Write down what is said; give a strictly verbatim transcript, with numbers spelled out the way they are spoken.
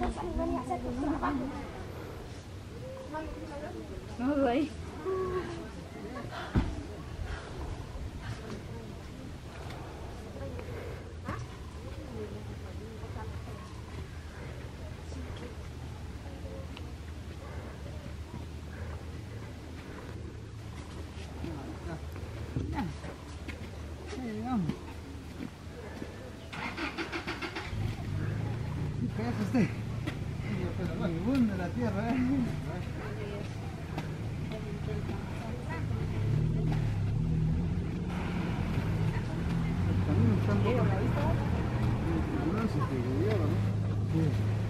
No, güey. ¿Qué es usted? Ningún de la tierra, ¿eh? También están locos. No, si te llevaron, ¿no? Sí.